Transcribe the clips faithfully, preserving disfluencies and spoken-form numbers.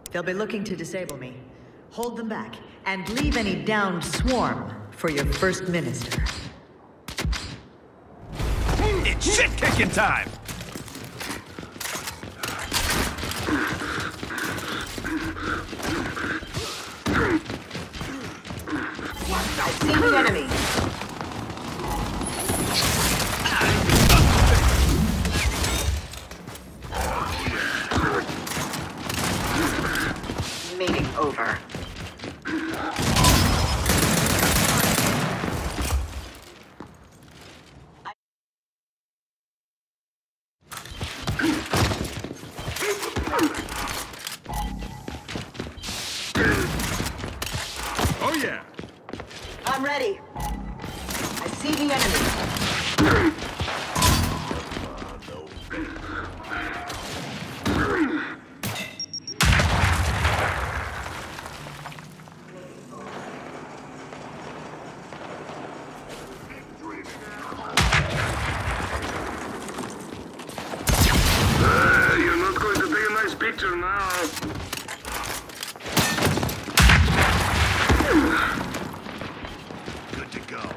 They'll be looking to disable me. Hold them back, and leave any downed swarm for your first minister. It's shit-kicking time! I see the enemy. Meeting over. Oh yeah! I'm ready. I see the enemy. Uh, you're not going to take a nice picture now. Good to go.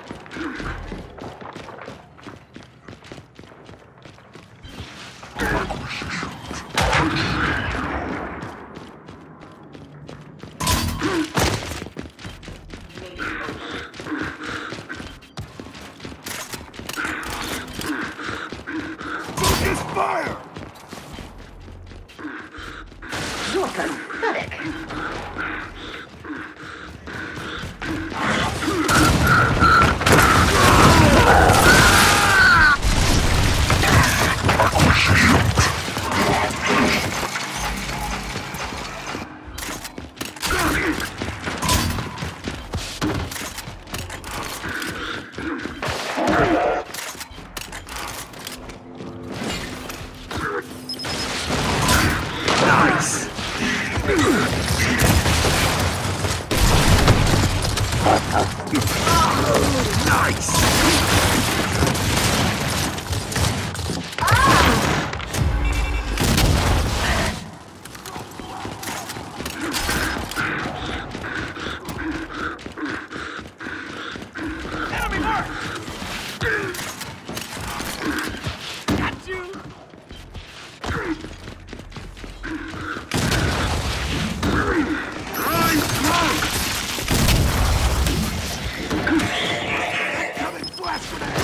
Focus fire! You're pathetic. Nice! Nice! Enemy mark! Got you! Throwing smoke! Coming flash grenade!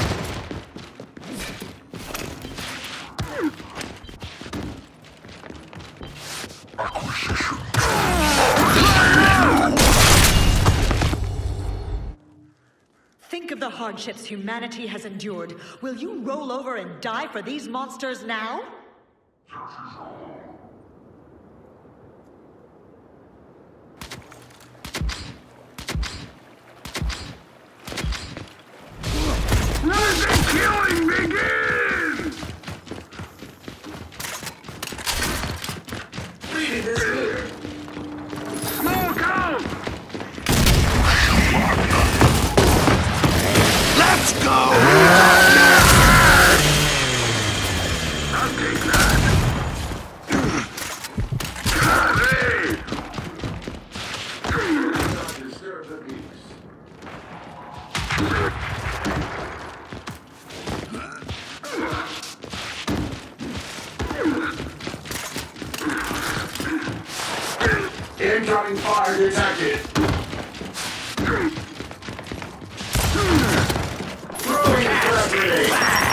Think of the hardships humanity has endured. Will you roll over and die for these monsters now? Let the killing begin! Smoke out! Let's go! I'll take that. Hurry! Disturb the peace. Incoming fire detected. Throwing grenade.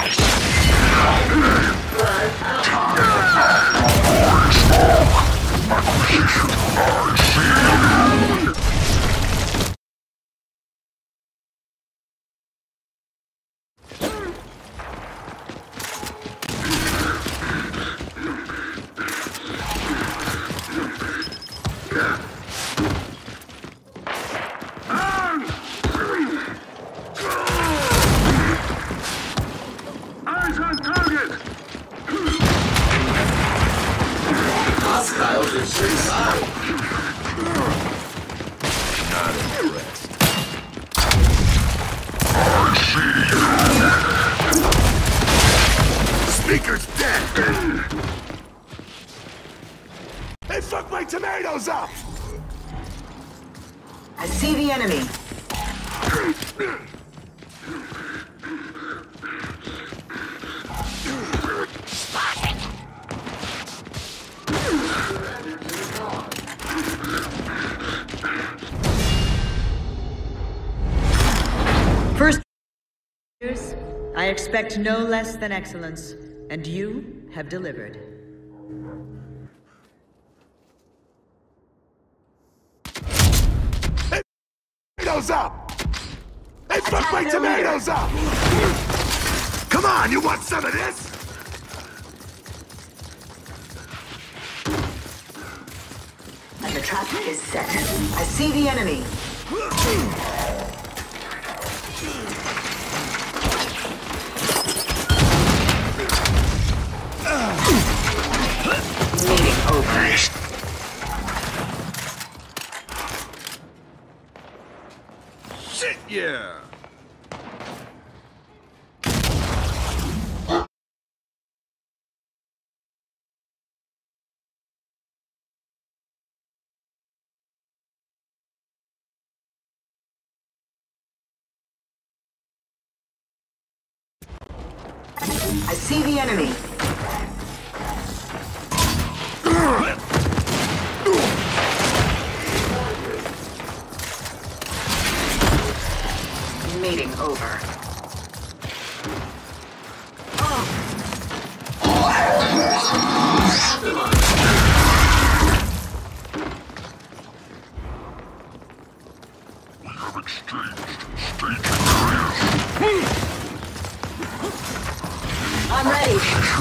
Eyes on target! Hostiles in sight. Not impressed. Speaker's dead! fucked my tomatoes up! I see the enemy. First, I expect no less than excellence, and you have delivered. Tomatoes up! They fucked my tomatoes up! Come on, you want some of this? The trap is set. I see the enemy. Meeting over. Shit, yeah! I see the enemy. Meeting over. I'm ready.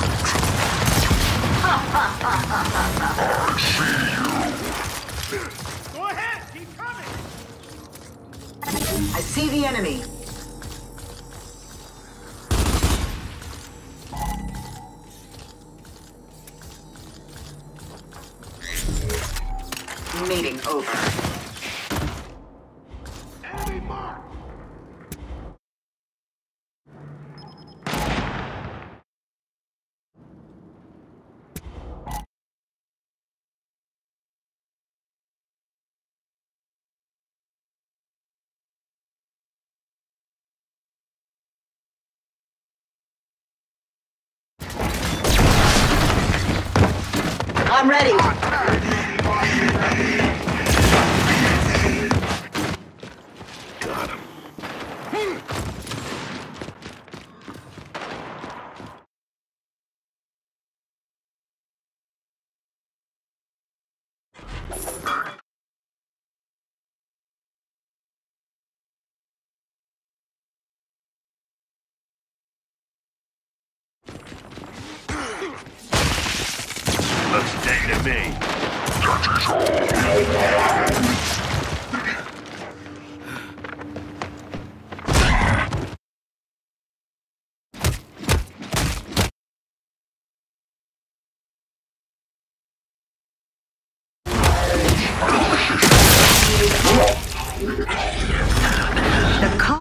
Go ahead, keep coming! I see the enemy. Meeting over. Enemy mark! I'm ready. Got him. Looks dead to me. The co-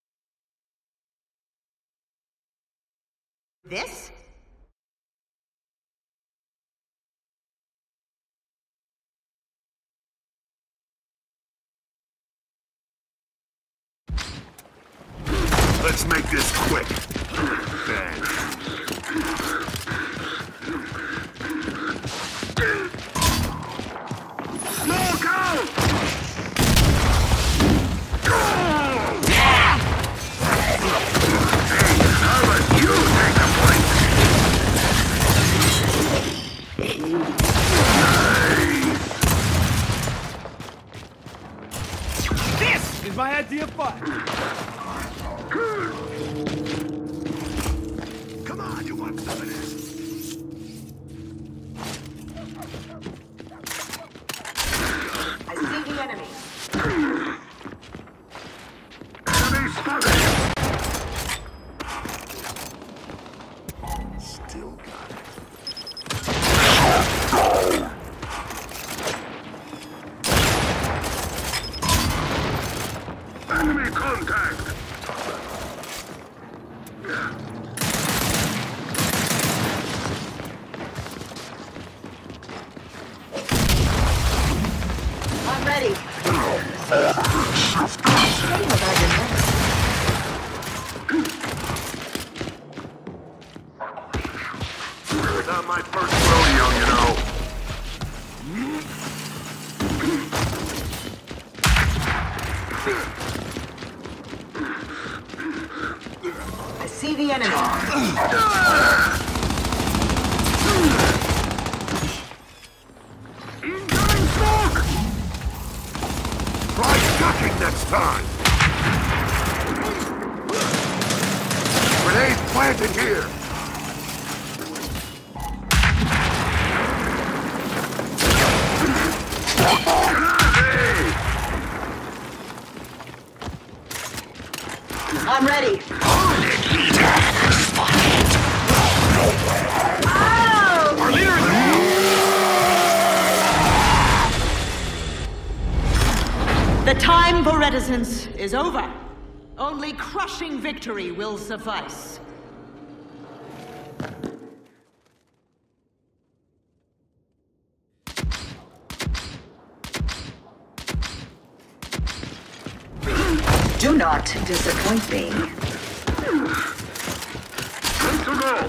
This? Let's make this quick. Bang. Smoke out! How about you take the point? This is my idea of fun. Come on, you want some of this? I see the enemy. Enemy spotted. Still got it. Enemy contact. Not my first rodeo, you know. I see the enemy. Incoming smoke! Try ducking next time! Grenade planted here! I'm ready. Our leader is... The time for reticence is over. Only crushing victory will suffice. Do not disappoint me. Good to go.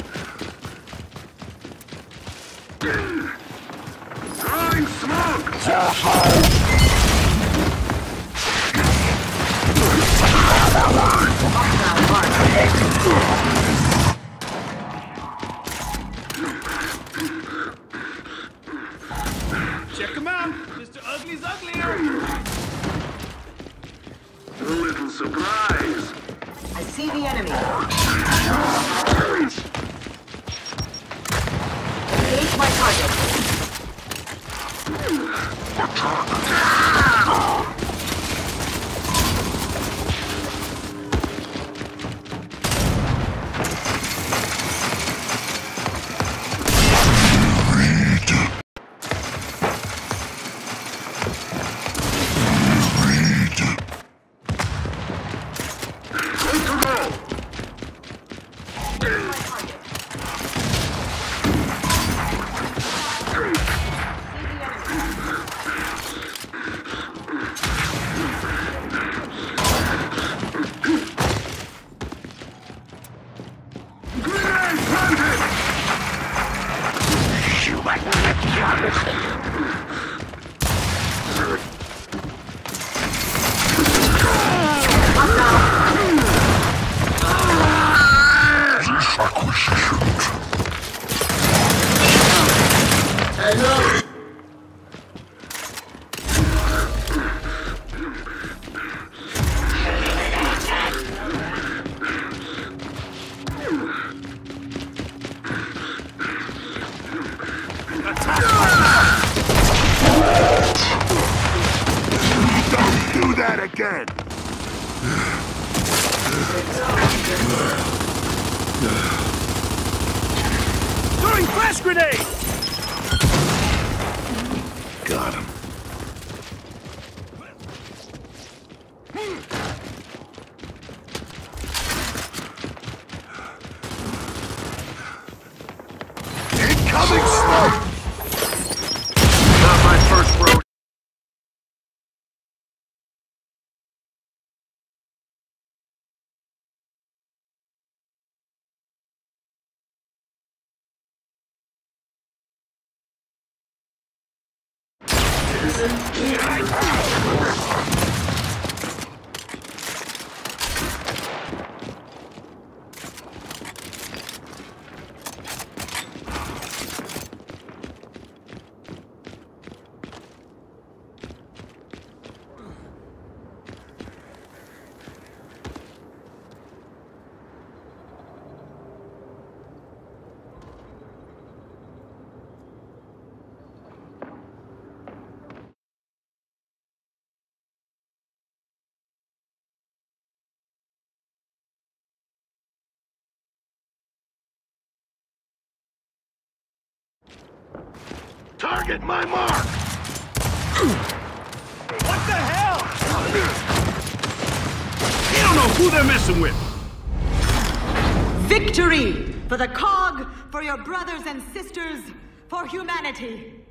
Throwing smoke. Check him out. Mister Ugly's uglier. A little surprise. I see the enemy. Engage my target. Do that again! Throwing flash grenade! Got him. Incoming smoke! Not my first road. Target my mark! What the hell? You don't know who they're messing with. Victory! For the C O G, for your brothers and sisters, for humanity!